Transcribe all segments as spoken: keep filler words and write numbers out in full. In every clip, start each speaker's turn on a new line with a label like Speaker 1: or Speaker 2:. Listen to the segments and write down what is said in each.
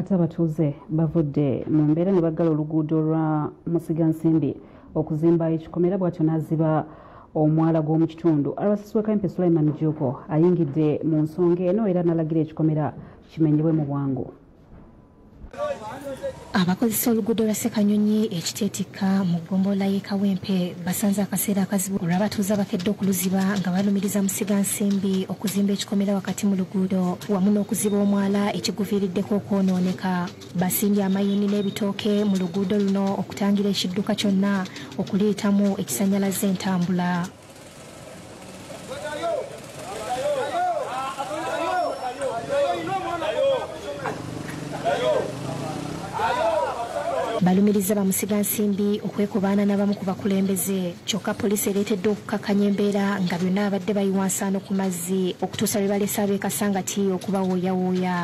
Speaker 1: ate abatuuze bavudde mu mbeera ne baggala oluguudo lwa Musigansimbi okuzimba ekikomera bw'atyo n'aziba omwala gw'omu kitundu. Arabasisi w'Ekawempe Sulaiman Joko ayingidde mu nsonga eno era n'alagira ekikomera kimenyebwe mu bwangu.
Speaker 2: Abakozesa oluguudo lwa Ssekanyonyi ekiteetikka mu ggombolola y'e Kawempe basanze akaseera akazibu olw'abatuuze abakedde okuluziba nga balumiriza Musigansimbi okuzimba ekikomera wakati mu luguudo wamu n'okuziba omwala ekiguviiriddeko okwonooneka. Basimbye amayini n'ebitooke mu luguudo luno okutangira ekidduka kyonna okuliyitamu ekisannyalaza entambula. Balumiriza ba Musigansimbi okwekubaana n'abamu ku bakulembeze kyokka poliisi ereetedde okukkakkanya embeera nga byonna abadde bayiwa nsaano ku mazzi okutuusa lwe balese ab'e Kasangati okubawooyawooya.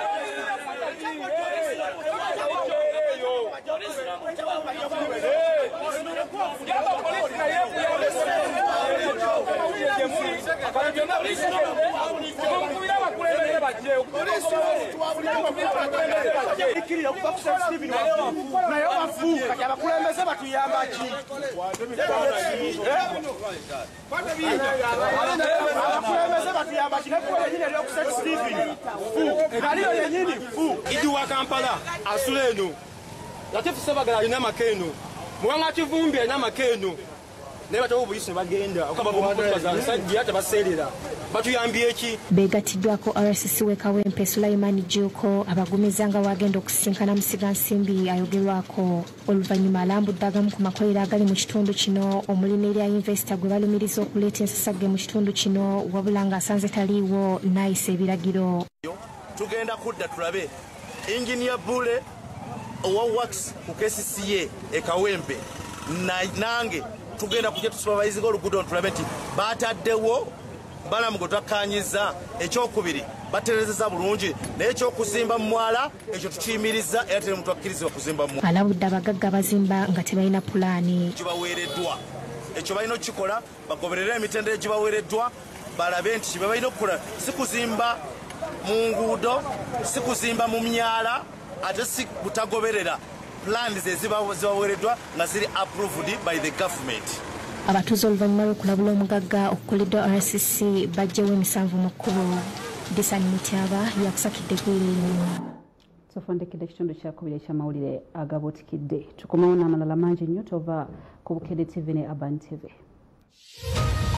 Speaker 3: Ijuwa Kampala asuleno Latifu Sebagala alina makeno Mwanga Kivumbi alina makeno naye batawo obuyisi ne bagenda okaba bomusajja tabaseerera batuyambye eki. Beegatiddwako R S C w'e Kawempe Sulaiman Joko abagumiza nga wagenda okusinkana Musigansimbi ayogerwako. Oluvannyuma alambudde agamu ku makolero agali mu kitundu kino omuli n'erya Yinvesita gwe balumiriza okuleeta ensasagge mu kitundu kino wabula ng'asanze taliiwo n'ayisa ebiragiro.
Speaker 4: Tugenda kudda tulabe Engineer Bule owa Wax ku K C C A e Kawempe nange tugenda kujja tusupervise oluguudo tulabe nti bataddewo balamu gwe twakkaanyiza. Ekyokubiri baterezeza bulungi naye ekyokuzimba mu mwala ekyo tukiyimiriza era teri muntu akkiriza okuzimba mu mwala.
Speaker 2: Alabudde abagagga abazimba nga tebalina pulaani
Speaker 4: kibaweereddwa ekyo balina okukikola bagoberere emitendera egibaweereddwa balabe nti kibe balina okukola si kuzimba mu nguudo si kuzimba mu myala ate si butagoberera plans ezibaweereddwa nga ziri approved by the government.
Speaker 2: Abatuuze oluvannyuma lw'okulabula omugagga okukoleddwa R S C bajjewo emisanvu mu kkubo. Disani Mutyaba yakusakidde gwirimu.
Speaker 1: Tofondekedde ekitundu kyakubiri ekyamawulire agabutikidde. Tukomawo n'amalala mangi nnyo tova ku Bukedde T V ne Urban T V.